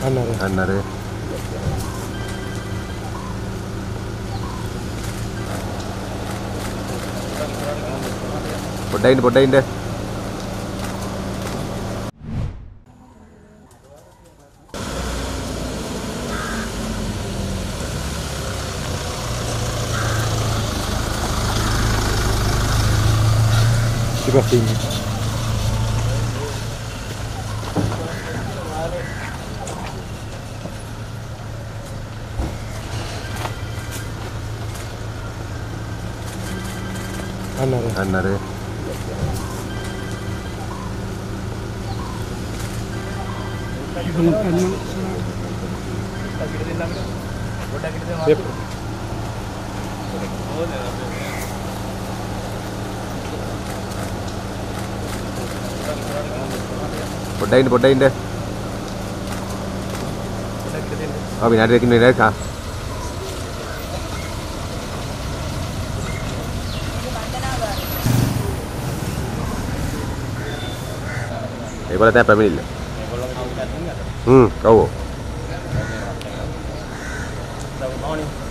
අන්නරේ පොඩ්ඩයි ඉන්න Sipasin. Annare. පොඩ්ඩයි ඉන්න අපි නාටි දෙකින් ඉන්න කා ඒගොල්ලෝ දැන් පැමිණිල්ල කවෝ